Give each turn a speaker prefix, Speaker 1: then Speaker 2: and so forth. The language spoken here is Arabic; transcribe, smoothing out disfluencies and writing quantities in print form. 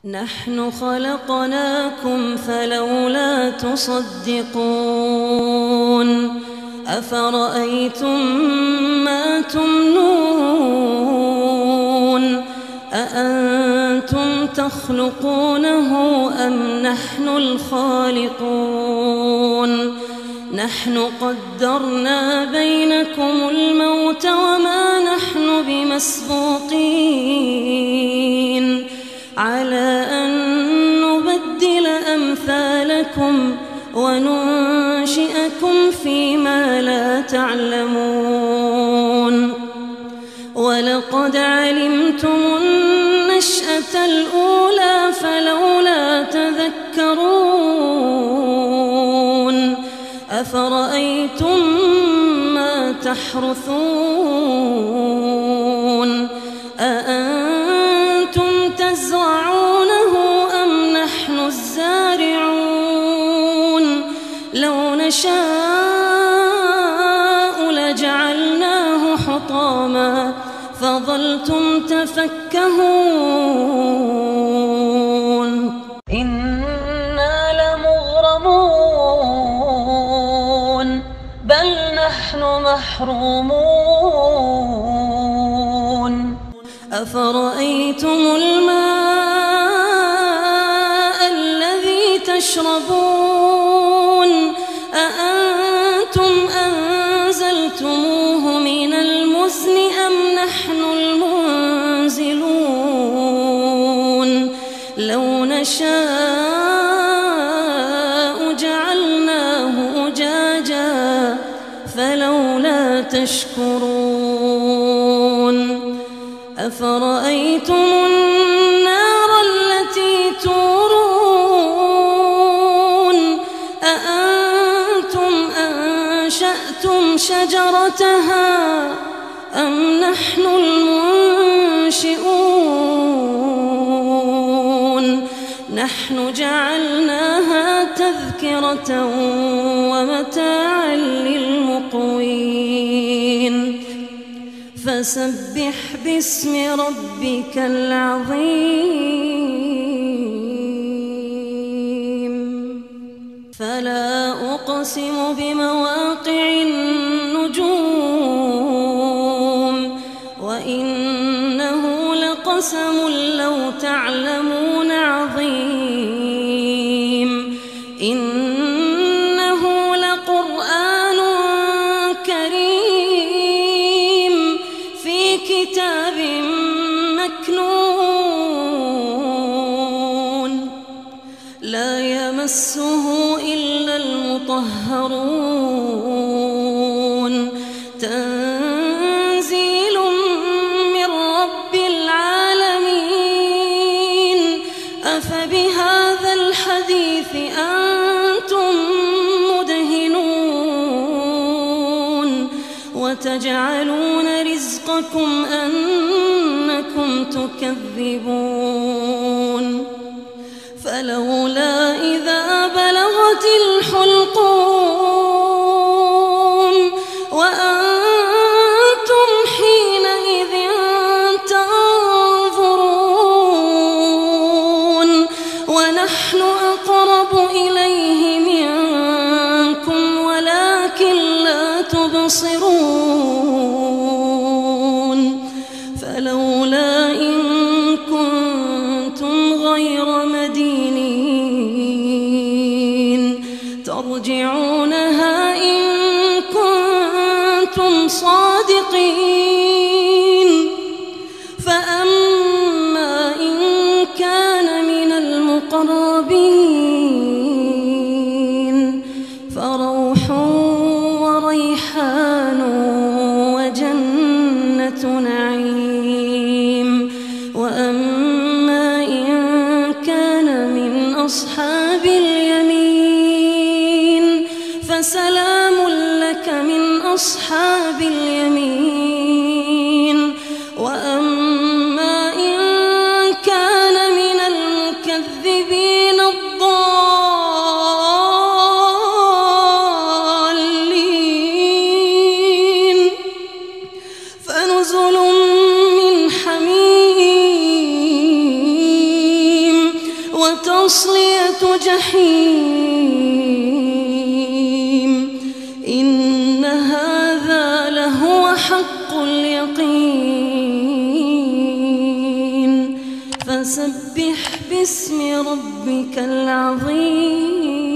Speaker 1: نحن خلقناكم فلولا تصدقون أفرأيتم ما تمنون أأنتم تخلقونه أم نحن الخالقون نحن قدرنا بينكم الموت وما نحن بمسبوقين على أن نبدل أمثالكم وننشئكم فيما لا تعلمون ولقد علمتم النشأة الأولى فلولا تذكرون أفرأيتم ما تحرثون أأنتم تزرعونه أم نحن الزارعون لو نشاء لجعلناه حطاما فظلتم تفكهون إنا لمغرمون بل نحن محرومون أفرأيتم الماء الذي تشربون أأنتم أنزلتموه من المزن أم نحن المنزلون لو نشاء جعلناه أجاجا فلولا تشكرون أفرأيتم النار التي تورون أأنتم أنشأتم شجرتها أم نحن المنشئون نحن جعلناها تذكرة ومتاعا للمقوين فسبح باسم ربك العظيم فلا أقسم بمواقع النجوم وإنه لقسم لو تعلمون عظيم إنه لقرآن كريم في كتاب مكنون لا يمسه إلا المطهرون تنزيل من رب العالمين أفبهذا الحديث أنتم مدهنون وتجعلون رزقكم أنكم تكذبون فلولا إذا بلغت الحلقوم وأنتم حينئذ تنظرون ونحن أقرب إليه منكم ولكن لا تبصرون فلولا إن كنتم غير مدينين ترجعونها إن كنتم صادقين فأما إن كان من المقربين فروح وريحان وجنة نعيم وأما إن كان من أصحاب اليمين فسلام لك من أصحاب اليمين وأما إن كان من المكذبين الضالين فنزل من حميم وتصلية جحيم إن هذا لهو حق اليقين فسبح باسم ربك العظيم.